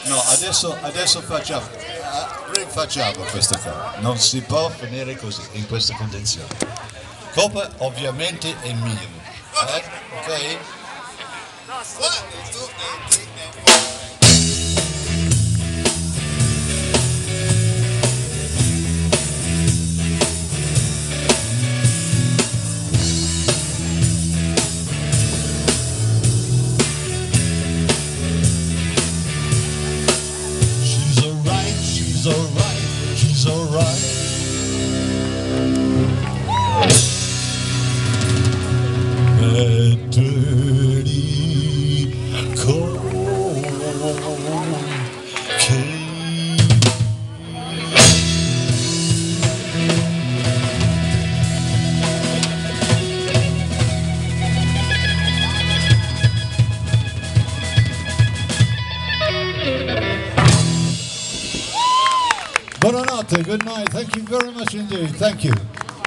No, adesso rifacciamo questa cosa. Non si può finire così, in queste condizioni. Coppa ovviamente è mio, ok? She's alright. That dirty cold case. Buonanotte, good night. Thank you very much indeed. Thank you.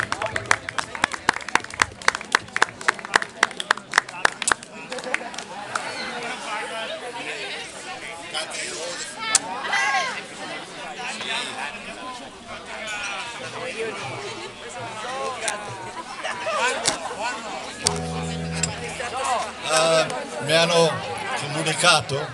Mi hanno comunicato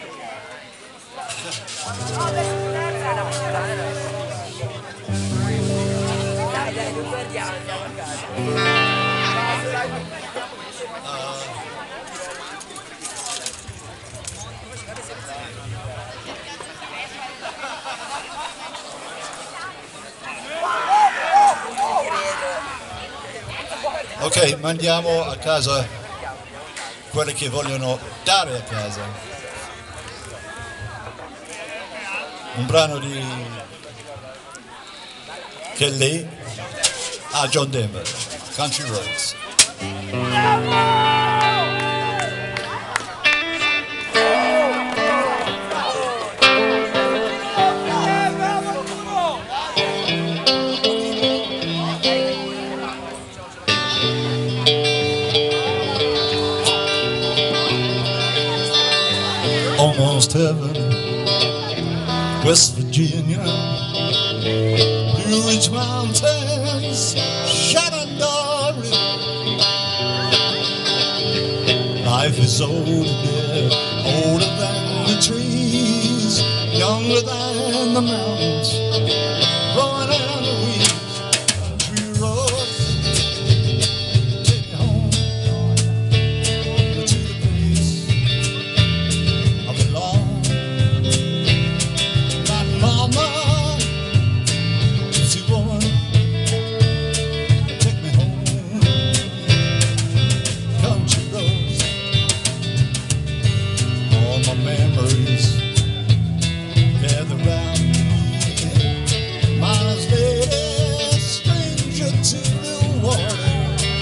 ok, mandiamo a casa quelli che vogliono dare a casa. Un brano di Kelly a John Denver, Country Roads. Almost heaven, West Virginia, Blue Ridge Mountains, Shenandoah. Life is older, older than the trees, younger than the mountains, growing out the weeds. Country roads take me home to the place I belong. My mama, gypsy woman, take me home. Country roads, all my memories gather round me. Miles lady, stranger to the water,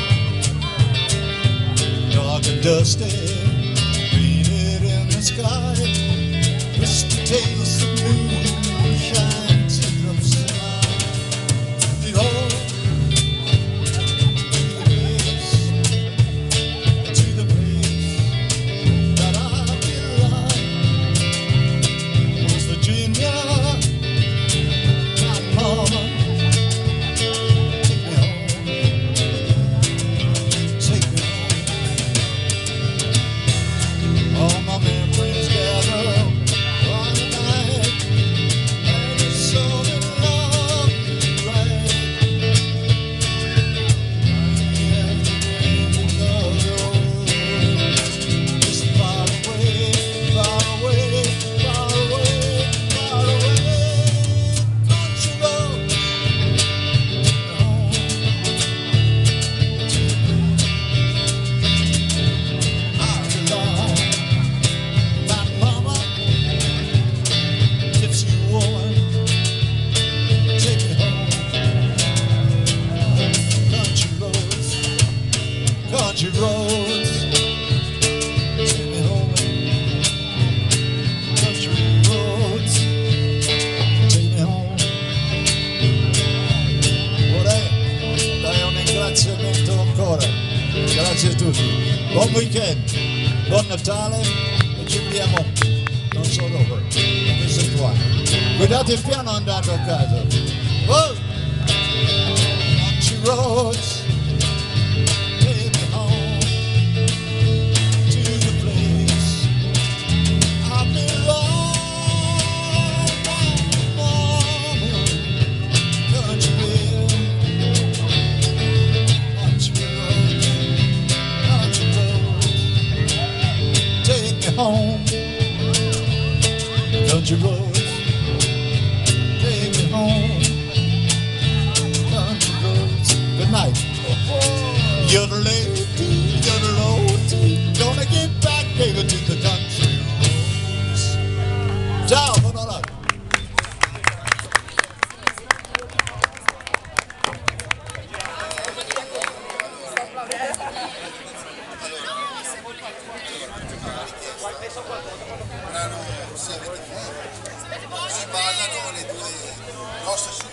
dark and dusty, painted in the sky. Misty taste of moonshine, teardrops in my eye. Behold, to the place that I belong. West Virginia, my mama, take me home, take me home. All my memories gather on the night, and it's so in love right. Just far away, far away, far away, far away. Country road, home I belong. My mama, gypsy woman, take me home. Country roads, take me home. Country roads, take me home. Vorrei un ringraziamento ancora. Grazie a tutti. Buon weekend, buon Natale e ci vediamo non so dove. Guidate il piano andando a casa. Oh! Country roads, take me home to the place I belong. Country roads, take me home. Country roads, take me home. Country roads. Good night. You're the lady, you're the road. Gonna get back, baby, to the country roads. Ciao, buonanotte. Si ballano le due nostre